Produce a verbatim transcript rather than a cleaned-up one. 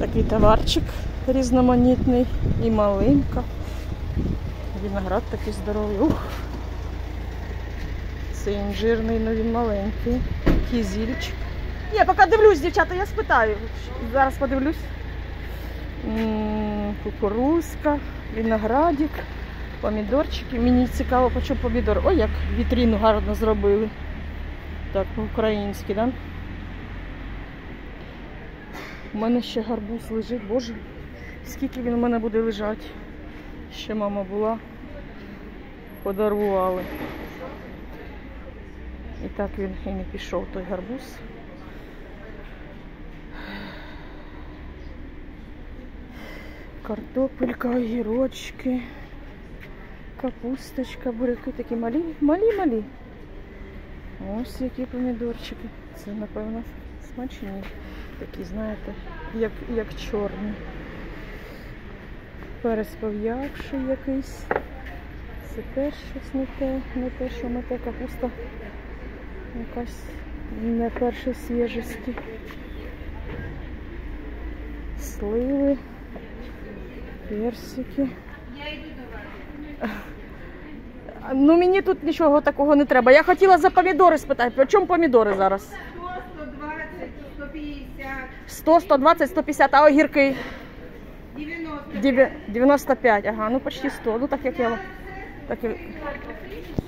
Такий товарчик різноманітний і малинка. Виноград такий здоровий. Ух! Це інжирний, але він маленький. Кізільчик. Я поки дивлюсь, дівчата, я спитаю. Зараз подивлюсь. М-м, кукурузка, виноградик, помідорчики. Мені цікаво, по чому помідор. Ой, як вітрину гарно зробили. Так, по-українськи, да? У мене ще гарбуз лежить, боже. Скільки він у мене буде лежати. Ще мама була. Подарували. І так він і не пішов, той гарбуз. Картопелька, огірочки, капусточка, буряки такі малі, малі-малі. Ось які помідорчики. Це, напевно, смачні. Такі, знаєте, як, як чорні. Перець пов'явший якийсь. Це теж щось не те, не те, що не те. Капуста якась не першої свіжості. Сливи, персики. Ну, мені тут нічого такого не треба. Я хотіла за помідори спитати. По чому помідори зараз? сто, сто двадцять, сто п'ятдесят. сто, сто двадцять, сто п'ятдесят, а огірки? девяносто. дев'яносто п'ять, ага, ну почти сто. Ну так як я... Так як...